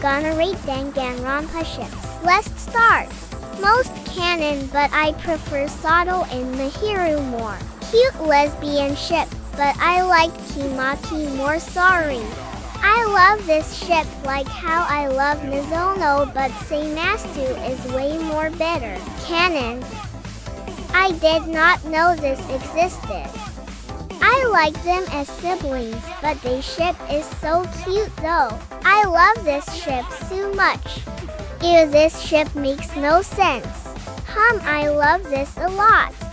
gonna rate DANGANR0NPA ships. Let's start. Most canon, but I prefer Sato and Mihiru more. Cute lesbian ship, but I like Kimaki more. Sorry. I love this ship like how I love Mizuno, but Seimastu is way more better. Canon. I did not know this existed. I like them as siblings, but their ship is so cute though. I love this ship so much. Ew, this ship makes no sense. I love this a lot.